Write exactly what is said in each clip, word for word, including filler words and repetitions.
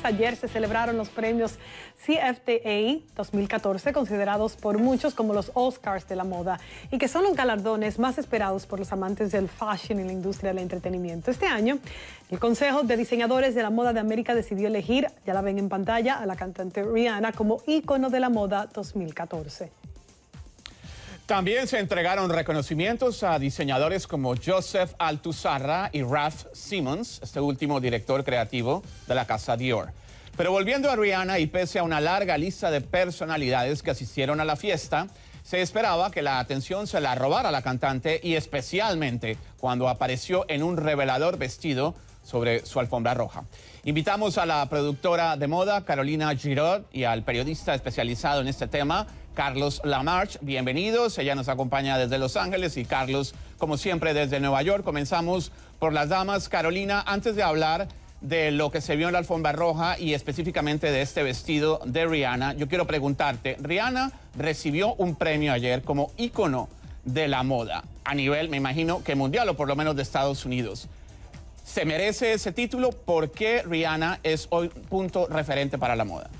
Ayer se celebraron los premios C F D A dos mil catorce, considerados por muchos como los Oscars de la moda, y que son los galardones más esperados por los amantes del fashion y la industria del entretenimiento. Este año, el Consejo de Diseñadores de la Moda de América decidió elegir, ya la ven en pantalla, a la cantante Rihanna como ícono de la moda dos mil catorce. También se entregaron reconocimientos a diseñadores como Joseph Altuzarra y Ralph Simmons, este último director creativo de la casa Dior. Pero volviendo a Rihanna, y pese a una larga lista de personalidades que asistieron a la fiesta, se esperaba que la atención se la robara la cantante, y especialmente cuando apareció en un revelador vestido sobre su alfombra roja. Invitamos a la productora de moda Carolina Giraud y al periodista especializado en este tema, Carlos Lamarche. Bienvenidos, ella nos acompaña desde Los Ángeles y Carlos, como siempre, desde Nueva York. Comenzamos por las damas. Carolina, antes de hablar de lo que se vio en la alfombra roja y específicamente de este vestido de Rihanna, yo quiero preguntarte, Rihanna recibió un premio ayer como ícono de la moda, a nivel, me imagino, que mundial o por lo menos de Estados Unidos. ¿Se merece ese título? ¿Por qué Rihanna es hoy punto referente para la moda?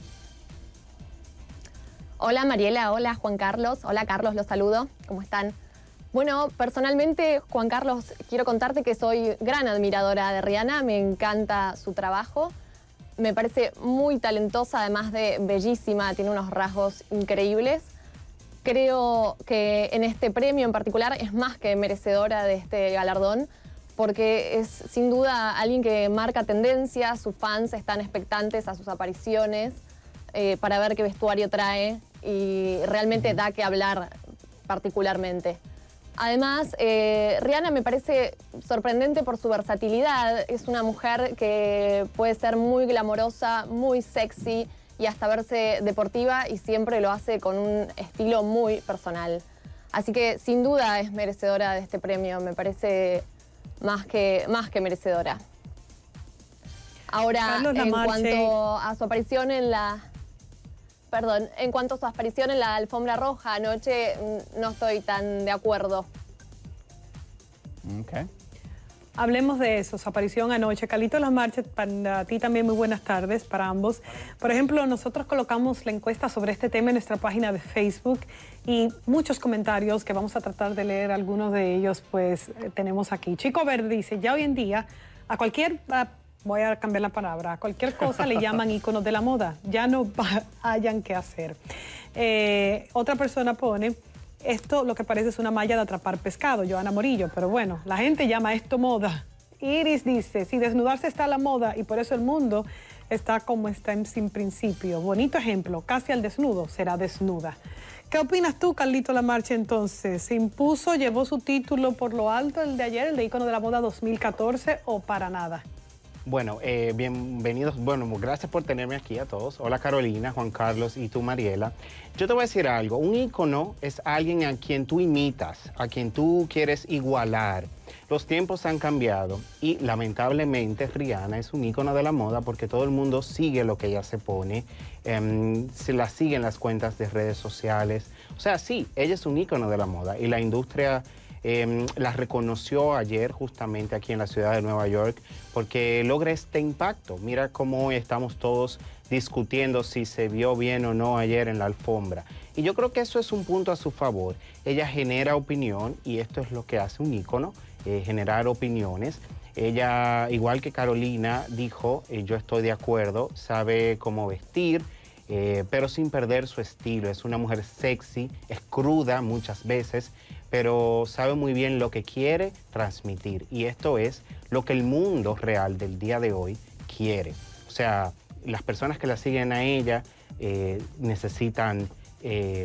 Hola Mariela, hola Juan Carlos. Hola Carlos, los saludo. ¿Cómo están? Bueno, personalmente, Juan Carlos, quiero contarte que soy gran admiradora de Rihanna. Me encanta su trabajo. Me parece muy talentosa, además de bellísima. Tiene unos rasgos increíbles. Creo que en este premio en particular es más que merecedora de este galardón, porque es sin duda alguien que marca tendencia. Sus fans están expectantes a sus apariciones eh, para ver qué vestuario trae, y realmente da que hablar particularmente. Además, eh, Rihanna me parece sorprendente por su versatilidad. Es una mujer que puede ser muy glamorosa, muy sexy y hasta verse deportiva, y siempre lo hace con un estilo muy personal. Así que sin duda es merecedora de este premio, me parece más que, más que merecedora. Ahora, en cuanto a su aparición en la... Perdón, en cuanto a su aparición en la alfombra roja anoche, no estoy tan de acuerdo. Okay. Hablemos de eso, su aparición anoche. Carlito Lamarche, para ti también muy buenas tardes, para ambos. Por ejemplo, nosotros colocamos la encuesta sobre este tema en nuestra página de Facebook, y muchos comentarios que vamos a tratar de leer, algunos de ellos pues eh, tenemos aquí. Chico Verde dice, ya hoy en día a cualquier... A, voy a cambiar la palabra, a cualquier cosa le llaman íconos de la moda, ya no hayan que hacer. Eh, otra persona pone, esto lo que parece es una malla de atrapar pescado, Joana Morillo, pero bueno, la gente llama esto moda. Iris dice, si desnudarse está a la moda y por eso el mundo está como está en sin principio. Bonito ejemplo, casi al desnudo será desnuda. ¿Qué opinas tú, Carlito Lamarche, entonces? ¿Se impuso, llevó su título por lo alto el de ayer, el de ícono de la moda dos mil catorce, o para nada? Bueno, eh, bienvenidos. Bueno, gracias por tenerme aquí a todos. Hola Carolina, Juan Carlos y tú, Mariela. Yo te voy a decir algo. Un ícono es alguien a quien tú imitas, a quien tú quieres igualar. Los tiempos han cambiado y lamentablemente Rihanna es un ícono de la moda porque todo el mundo sigue lo que ella se pone, eh, se la siguen las cuentas de redes sociales. O sea, sí, ella es un ícono de la moda y la industria Eh, la reconoció ayer justamente aquí en la ciudad de Nueva York porque logra este impacto. Mira cómo hoy estamos todos discutiendo si se vio bien o no ayer en la alfombra. Y yo creo que eso es un punto a su favor. Ella genera opinión y esto es lo que hace un ícono, eh, generar opiniones. Ella, igual que Carolina, dijo, eh, yo estoy de acuerdo, sabe cómo vestir, eh, pero sin perder su estilo. Es una mujer sexy, es cruda muchas veces, pero sabe muy bien lo que quiere transmitir. Y esto es lo que el mundo real del día de hoy quiere. O sea, las personas que la siguen a ella eh, necesitan eh,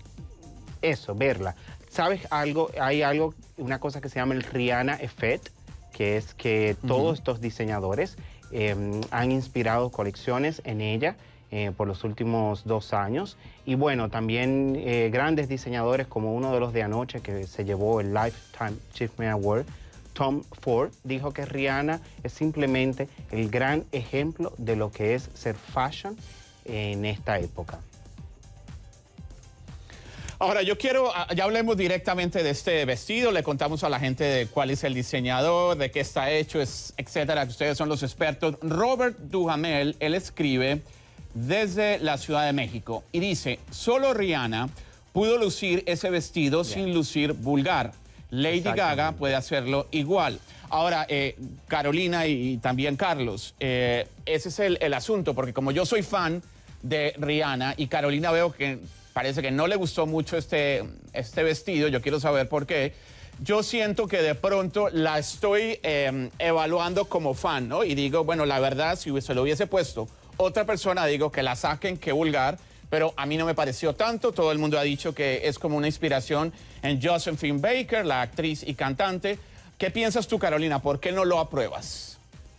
eso, verla. ¿Sabes algo? Hay algo, una cosa que se llama el Rihanna Effect, que es que uh-huh. todos estos diseñadores eh, han inspirado colecciones en ella Eh, por los últimos dos años. Y bueno, también eh, grandes diseñadores como uno de los de anoche que se llevó el Lifetime Achievement Award, Tom Ford, dijo que Rihanna es simplemente el gran ejemplo de lo que es ser fashion en esta época. Ahora, yo quiero, ya hablemos directamente de este vestido, le contamos a la gente de cuál es el diseñador, de qué está hecho, es, etcétera, que ustedes son los expertos. Robert Duhamel, él escribe desde la Ciudad de México y dice, solo Rihanna pudo lucir ese vestido yeah. sin lucir vulgar. Lady Gaga puede hacerlo igual. Ahora, eh, Carolina y, y también Carlos, eh, ese es el, el asunto, porque como yo soy fan de Rihanna y Carolina veo que parece que no le gustó mucho este, este vestido, yo quiero saber por qué. Yo siento que de pronto la estoy eh, evaluando como fan, ¿no? Y digo, bueno, la verdad, si se lo hubiese puesto otra persona, digo que la saquen, qué vulgar, pero a mí no me pareció tanto. Todo el mundo ha dicho que es como una inspiración en Josephine Baker, la actriz y cantante. ¿Qué piensas tú, Carolina? ¿Por qué no lo apruebas?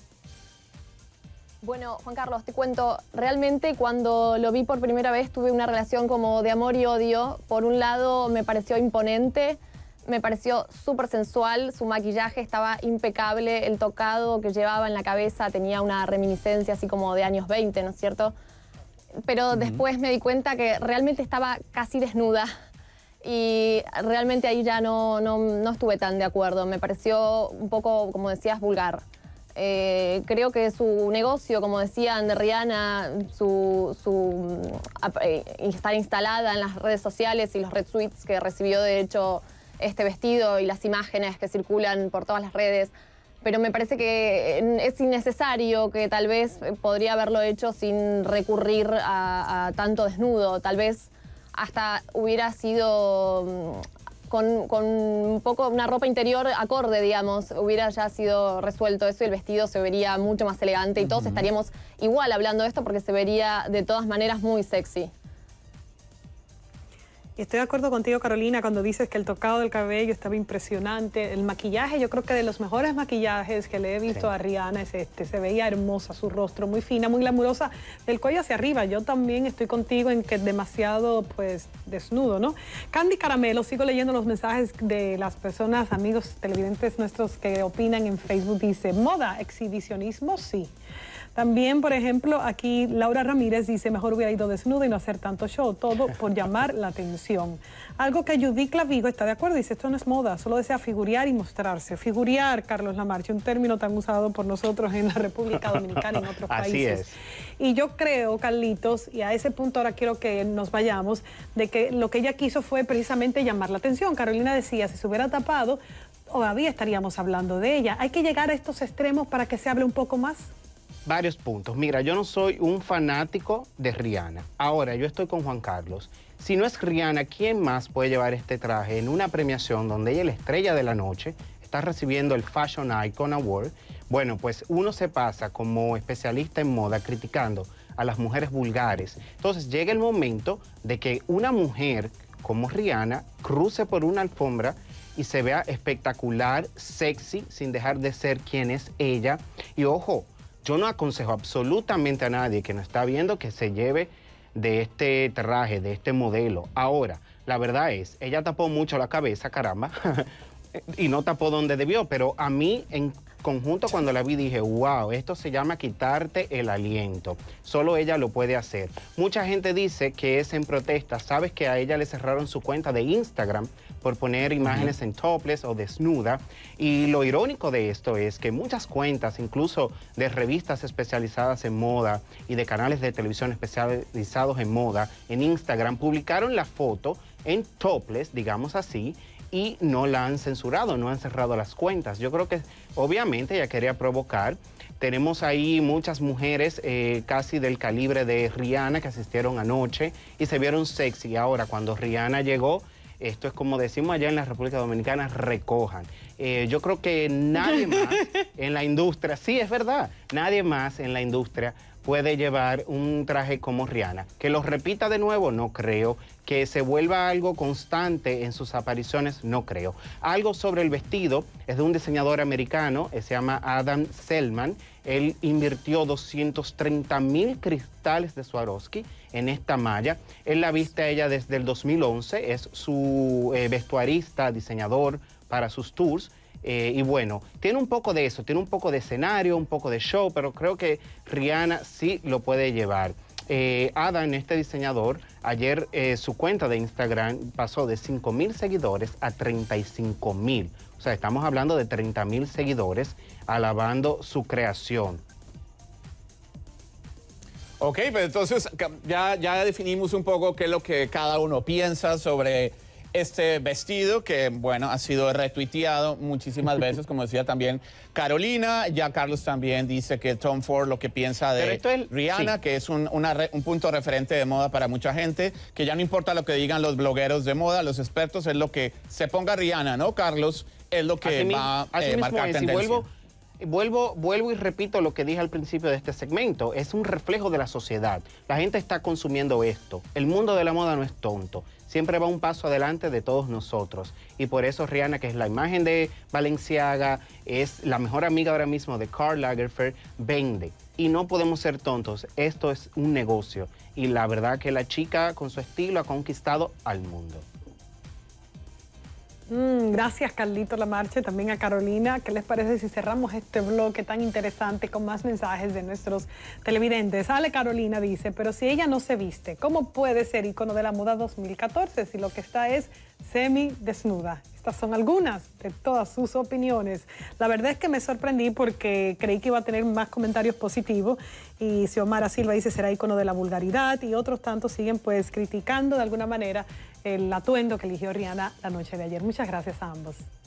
Bueno, Juan Carlos, te cuento, realmente cuando lo vi por primera vez tuve una relación como de amor y odio. Por un lado me pareció imponente, me pareció súper sensual, su maquillaje estaba impecable, el tocado que llevaba en la cabeza tenía una reminiscencia así como de años veinte, ¿no es cierto? Pero uh-huh. después me di cuenta que realmente estaba casi desnuda y realmente ahí ya no, no, no estuve tan de acuerdo. Me pareció un poco, como decías, vulgar. Eh, creo que su negocio, como decían de Rihanna, su, su eh, estar instalada en las redes sociales y los retweets que recibió de hecho este vestido y las imágenes que circulan por todas las redes, pero me parece que es innecesario, que tal vez podría haberlo hecho sin recurrir a, a tanto desnudo. Tal vez hasta hubiera sido con, con un poco una ropa interior acorde, digamos, hubiera ya sido resuelto eso y el vestido se vería mucho más elegante y todos uh-huh. estaríamos igual hablando de esto porque se vería de todas maneras muy sexy. Estoy de acuerdo contigo, Carolina, cuando dices que el tocado del cabello estaba impresionante. El maquillaje, yo creo que de los mejores maquillajes que le he visto sí. a Rihanna es este. Se veía hermosa, su rostro muy fina, muy glamurosa, del cuello hacia arriba. Yo también estoy contigo en que es demasiado, pues, desnudo, ¿no? Candy Caramelo, sigo leyendo los mensajes de las personas, amigos televidentes nuestros que opinan en Facebook. Dice, moda, exhibicionismo, sí. También, por ejemplo, aquí Laura Ramírez dice, mejor hubiera ido desnudo y no hacer tanto show, todo por llamar la atención. Algo que Judith Clavigo está de acuerdo, dice, esto no es moda, solo desea figurear y mostrarse. Figurear, Carlos Lamarche, un término tan usado por nosotros en la República Dominicana y en otros Así países. Es. Y yo creo, Carlitos, y a ese punto ahora quiero que nos vayamos, de que lo que ella quiso fue precisamente llamar la atención. Carolina decía, si se hubiera tapado, todavía estaríamos hablando de ella. ¿Hay que llegar a estos extremos para que se hable un poco más? Varios puntos. Mira, yo no soy un fanático de Rihanna. Ahora, yo estoy con Juan Carlos. Si no es Rihanna, ¿quién más puede llevar este traje en una premiación donde ella es la estrella de la noche, está recibiendo el Fashion Icon Award? Bueno, pues uno se pasa como especialista en moda criticando a las mujeres vulgares. Entonces llega el momento de que una mujer como Rihanna cruce por una alfombra y se vea espectacular, sexy, sin dejar de ser quien es ella. Y ojo, yo no aconsejo absolutamente a nadie que nos está viendo que se lleve de este traje, de este modelo. Ahora, la verdad es, ella tapó mucho la cabeza, caramba, y no tapó donde debió, pero a mí en conjunto cuando la vi dije, wow, esto se llama quitarte el aliento. Solo ella lo puede hacer. Mucha gente dice que es en protesta. Sabes que a ella le cerraron su cuenta de Instagram por poner imágenes uh-huh. en topless o desnuda. Y lo irónico de esto es que muchas cuentas, incluso de revistas especializadas en moda y de canales de televisión especializados en moda, en Instagram, publicaron la foto en topless, digamos así, y no la han censurado, no han cerrado las cuentas. Yo creo que obviamente ella quería provocar. Tenemos ahí muchas mujeres eh, casi del calibre de Rihanna que asistieron anoche y se vieron sexy. Ahora, cuando Rihanna llegó, esto es como decimos allá en la República Dominicana, recojan. Eh, yo creo que nadie más en la industria, sí, es verdad, nadie más en la industria puede llevar un traje como Rihanna. Que lo repita de nuevo, no creo. Que se vuelva algo constante en sus apariciones, no creo. Algo sobre el vestido es de un diseñador americano, se llama Adam Selman. Él invirtió doscientos treinta mil cristales de Swarovski en esta malla. Él la viste a ella desde el dos mil once, es su eh, vestuarista, diseñador para sus tours. Eh, y bueno, tiene un poco de eso, tiene un poco de escenario, un poco de show, pero creo que Rihanna sí lo puede llevar. Eh, Adam, este diseñador, ayer eh, su cuenta de Instagram pasó de cinco mil seguidores a treinta y cinco mil. O sea, estamos hablando de treinta mil seguidores alabando su creación. Ok, pues entonces ya, ya definimos un poco qué es lo que cada uno piensa sobre este vestido, que bueno, ha sido retuiteado muchísimas veces, como decía también Carolina. Ya Carlos también dice que Tom Ford lo que piensa de es, Rihanna, sí. que es un, una, un punto referente de moda para mucha gente, que ya no importa lo que digan los blogueros de moda, los expertos, es lo que se ponga Rihanna, ¿no, Carlos? Es lo que así va a eh, marcar es, tendencia. Y vuelvo, Vuelvo, vuelvo y repito lo que dije al principio de este segmento. Es un reflejo de la sociedad. La gente está consumiendo esto. El mundo de la moda no es tonto. Siempre va un paso adelante de todos nosotros. Y por eso Rihanna, que es la imagen de Balenciaga, es la mejor amiga ahora mismo de Karl Lagerfeld, vende. Y no podemos ser tontos. Esto es un negocio. Y la verdad que la chica con su estilo ha conquistado al mundo. Mm, gracias, Carlito Lamarche, también a Carolina. ¿Qué les parece si cerramos este bloque tan interesante con más mensajes de nuestros televidentes? Ale Carolina dice, pero si ella no se viste, ¿cómo puede ser ícono de la moda dos mil catorce si lo que está es semi desnuda? Estas son algunas de todas sus opiniones. La verdad es que me sorprendí porque creí que iba a tener más comentarios positivos. Y Xiomara Silva dice, será ícono de la vulgaridad. Y otros tantos siguen pues criticando de alguna manera el atuendo que eligió Rihanna la noche de ayer. Muchas gracias a ambos.